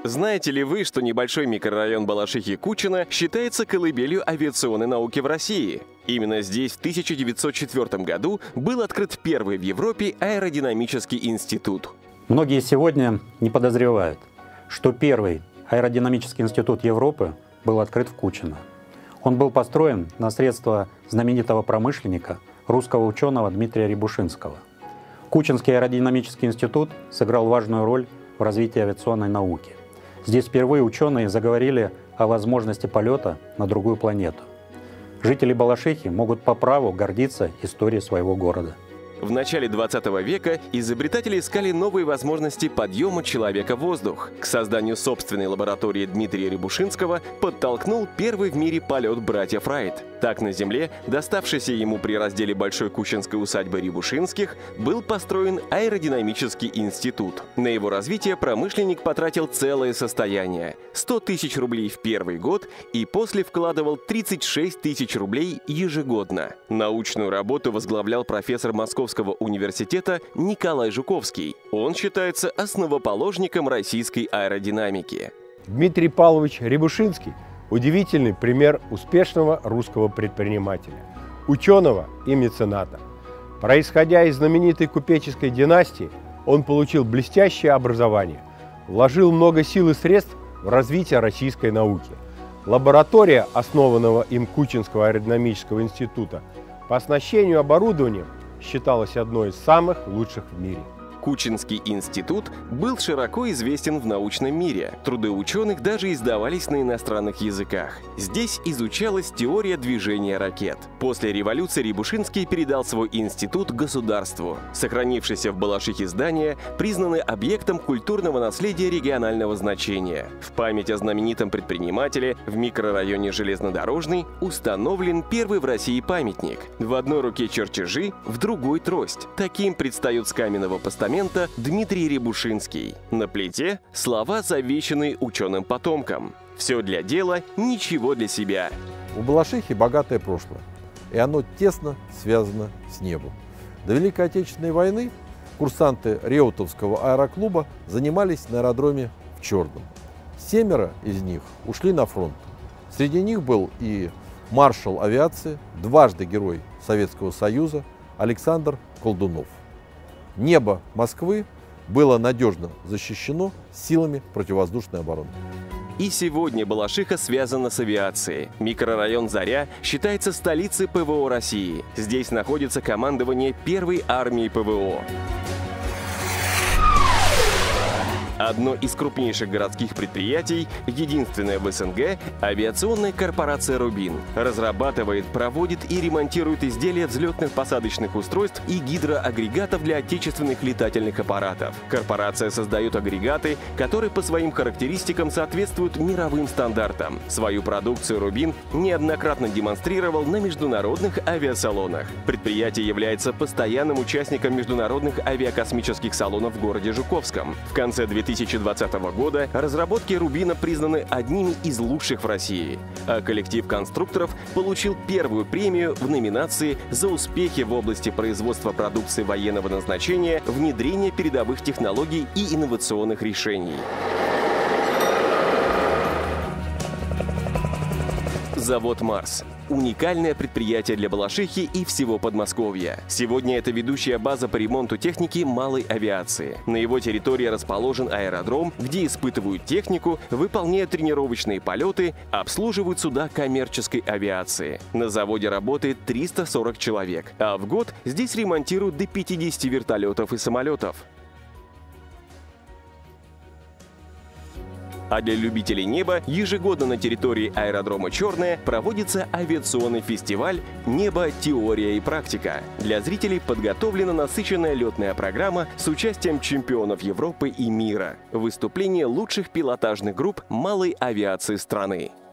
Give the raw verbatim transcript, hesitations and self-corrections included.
Знаете ли вы, что небольшой микрорайон Балашихи-Кучино считается колыбелью авиационной науки в России? Именно здесь в тысяча девятьсот четвёртом году был открыт первый в Европе аэродинамический институт. Многие сегодня не подозревают, что первый аэродинамический институт Европы был открыт в Кучино. Он был построен на средства знаменитого промышленника, русского ученого Дмитрия Рябушинского. Кучинский аэродинамический институт сыграл важную роль в развитии авиационной науки. Здесь впервые ученые заговорили о возможности полета на другую планету. Жители Балашихи могут по праву гордиться историей своего города. В начале двадцатого века изобретатели искали новые возможности подъема человека в воздух. К созданию собственной лаборатории Дмитрия Рябушинского подтолкнул первый в мире полет братьев Райт. Так на Земле, доставшейся ему при разделе Большой Кучинской усадьбы Рябушинских, был построен аэродинамический институт. На его развитие промышленник потратил целое состояние – сто тысяч рублей в первый год и после вкладывал тридцать шесть тысяч рублей ежегодно. Научную работу возглавлял профессор Московского университета Николай Жуковский. Он считается основоположником российской аэродинамики. Дмитрий Павлович Рябушинский – удивительный пример успешного русского предпринимателя, ученого и мецената. Происходя из знаменитой купеческой династии, он получил блестящее образование, вложил много сил и средств в развитие российской науки. Лаборатория, основанного им Кучинского аэродинамического института, по оснащению оборудованием считалась одной из самых лучших в мире. Кучинский институт был широко известен в научном мире. Труды ученых даже издавались на иностранных языках. Здесь изучалась теория движения ракет. После революции Рябушинский передал свой институт государству. Сохранившееся в Балашихе здание признаны объектом культурного наследия регионального значения. В память о знаменитом предпринимателе в микрорайоне Железнодорожный установлен первый в России памятник. В одной руке чертежи, в другой трость. Таким предстает с каменного постамента Дмитрий Рябушинский. На плите слова, завещанные ученым потомкам. Все для дела, ничего для себя. У Балашихи богатое прошлое, и оно тесно связано с небом. До Великой Отечественной войны курсанты Реутовского аэроклуба занимались на аэродроме в Черном. Семеро из них ушли на фронт. Среди них был и маршал авиации, дважды герой Советского Союза Александр Колдунов. Небо Москвы было надежно защищено силами противовоздушной обороны. И сегодня Балашиха связана с авиацией. Микрорайон Заря считается столицей ПВО России. Здесь находится командование первой армии ПВО. Одно из крупнейших городских предприятий, единственное в СНГ, авиационная корпорация «Рубин». Разрабатывает, проводит и ремонтирует изделия взлетных посадочных устройств и гидроагрегатов для отечественных летательных аппаратов. Корпорация создает агрегаты, которые по своим характеристикам соответствуют мировым стандартам. Свою продукцию «Рубин» неоднократно демонстрировал на международных авиасалонах. Предприятие является постоянным участником международных авиакосмических салонов в городе Жуковском. В конце две тысячи двадцатого года разработки «Рубина» признаны одними из лучших в России, а коллектив конструкторов получил первую премию в номинации «За успехи в области производства продукции военного назначения, внедрения передовых технологий и инновационных решений». Завод «Марс» – уникальное предприятие для Балашихи и всего Подмосковья. Сегодня это ведущая база по ремонту техники малой авиации. На его территории расположен аэродром, где испытывают технику, выполняют тренировочные полеты, обслуживают суда коммерческой авиации. На заводе работает триста сорок человек, а в год здесь ремонтируют до пятидесяти вертолетов и самолетов. А для любителей неба ежегодно на территории аэродрома «Черное» проводится авиационный фестиваль «Небо. Теория и практика». Для зрителей подготовлена насыщенная летная программа с участием чемпионов Европы и мира, выступления лучших пилотажных групп малой авиации страны.